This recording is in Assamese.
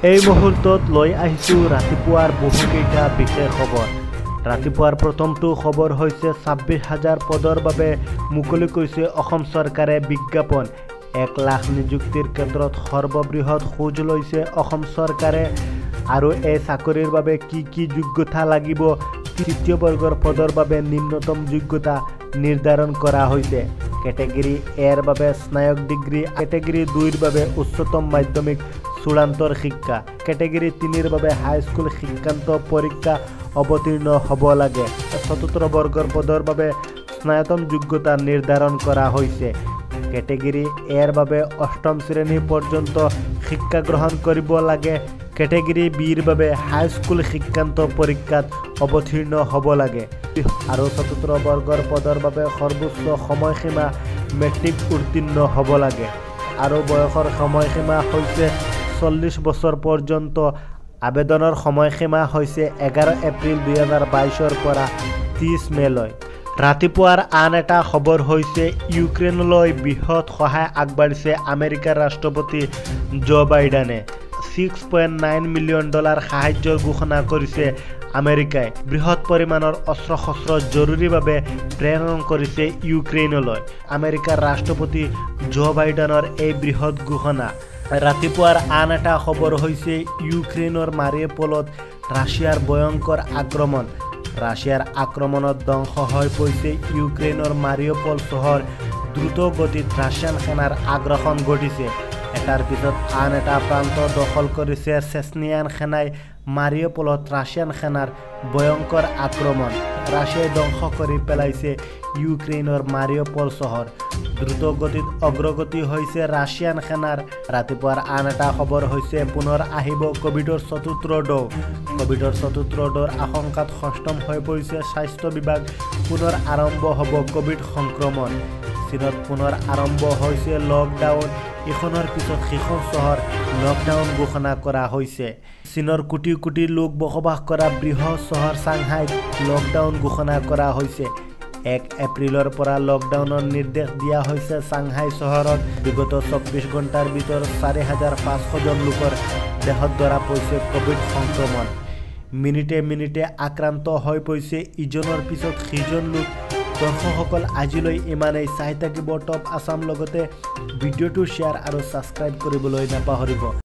এই মুহূৰ্তত লৈ আহিছো ৰাতিপুৱাৰ বহুকেইটা বিশেষ খবৰ। ৰাতিপুৱাৰ প্ৰথমটো খবৰ হৈছে 26,000 পদৰ বাবে মুকলি কৰিছে অসম চৰকাৰে বিজ্ঞাপন। 1 লাখ নিযুক্তিৰ ক্ষেত্ৰত সৰ্ববৃহৎ খোজ লৈছে অসম চৰকাৰে। আৰু এই চাকৰিৰ বাবে কি যোগ্যতা লাগিব, তৃতীয় বৰ্গৰ পদৰ বাবে নিম্নতম যোগ্যতা নিৰ্ধাৰণ কৰা হৈছে। কেটেগৰী এৰ বাবে স্নাতক ডিগ্ৰী, কেটেগৰী 2ৰ বাবে উচ্চতম মাধ্যমিক চূড়ান্তৰ শিক্ষা, কেটেগৰী 3ৰ বাবে হাইস্কুল শিক্ষান্ত পৰীক্ষা অৱতীৰ্ণ হ'ব লাগে। চতুৰ্থ বৰ্গৰ পদৰ বাবে স্নাতক যোগ্যতা নিৰ্ধাৰণ কৰা হৈছে। কেটেগৰী এৰ বাবে 8ম শ্ৰেণী পৰ্যন্ত শিক্ষা গ্ৰহণ কৰিব লাগে। কেটেগৰী বিৰ বাবে হাইস্কুল শিক্ষান্ত পৰীক্ষাত অৱতীৰ্ণ হ'ব লাগে। আৰু চতুৰ্থ বৰ্গৰ পদৰ বাবে সৰ্বোচ্চ সময়সীমা মেট্ৰিক উত্তীৰ্ণ হ'ব লাগে। আৰু বয়সৰ সময়সীমা হৈছে 40 বছৰ পৰ্যন্ত। আবেদনৰ সময়সীমা হৈছে 11 এপ্ৰিল 2022 পৰা 30 মেলৈ। ৰাতিপুৱাৰ আন এটা খবৰ হৈছে ইউক্ৰেইনলৈ বৃহৎ সহায় আগবঢ়াইছে আমেৰিকাৰ ৰাষ্ট্ৰপতি জো বাইডেনে। $6.9 মিলিয়ন সাহায্যৰ ঘোষণা কৰিছে আমেৰিকাই। বৃহৎ পৰিমাণৰ অস্ত্ৰ-শস্ত্ৰ জৰুৰীভাৱে প্ৰেৰণ কৰিছে ইউক্ৰেইনলৈ। আমেৰিকাৰ ৰাষ্ট্ৰপতি জো বাইডেনৰ এই বৃহৎ ঘোষণা। ৰাতিপুৱাৰ আন এটা খবৰ হৈছে ইউক্ৰেইনৰ মাৰিউপলত ৰাছিয়াৰ ভয়ংকৰ আক্ৰমণ। ৰাছিয়াৰ আক্ৰমণত ধ্বংস হৈ পৰিছে ইউক্ৰেইনৰ মাৰিউপল চহৰ। দ্ৰুত গতিত ৰাছিয়ান সেনাৰ আগ্ৰাসন ঘটিছে। এটাৰ পিছত আন এটা প্ৰান্ত দখল কৰিছে চেচনিয়ান সেনাই। মাৰিউপলত ৰাছিয়ান সেনাৰ ভয়ংকৰ আক্ৰমণ। ৰাছিয়াই ধ্বংস কৰি পেলাইছে ইউক্ৰেইনৰ মাৰিউপল চহৰ। দ্ৰুত গতিত অগ্ৰগতি হৈছে ৰাছিয়ান সেনাৰ। ৰাতিপুৱাৰ আন এটা খবৰ হৈছে পুনৰ আহিব ক'ভিডৰ চতুৰ্থ ঢৌ। ক'ভিডৰ চতুৰ্থ ঢৌৰ আশংকাত সষ্টম হৈ পৰিছে স্বাস্থ্য বিভাগ। পুনৰ আৰম্ভ হ'ব ক'ভিড সংক্ৰমণ। চীনত পুনৰ আৰম্ভ হৈছে লকডাউন। ইখনৰ পিছত সিখন চহৰ লকডাউন ঘোষণা কৰা হৈছে। চীনৰ কোটি কোটি লোক বসবাস কৰা বৃহৎ চহৰ চাংহাইত লকডাউন ঘোষণা কৰা হৈছে। 1 এপ্ৰিলৰ পৰা লকডাউনৰ নিৰ্দেশ দিয়া হৈছে চাংহাই চহৰত। বিগত 24 ঘণ্টাৰ ভিতৰত 4,500 জন লোকৰ দেহত ধৰা পৰিছে ক'ভিড সংক্ৰমণ। মিনিটে মিনিটে আক্ৰান্ত হৈ পৰিছে ইজনৰ পিছত সিজন লোক। দৰ্শকসকল আজিলৈ ইমানেই। চাই থাকিব টপ আছাম, লগতে ভিডিঅ'টো শ্বেয়াৰ আৰু ছাবস্ক্ৰাইব কৰিবলৈ নাপাহৰিব।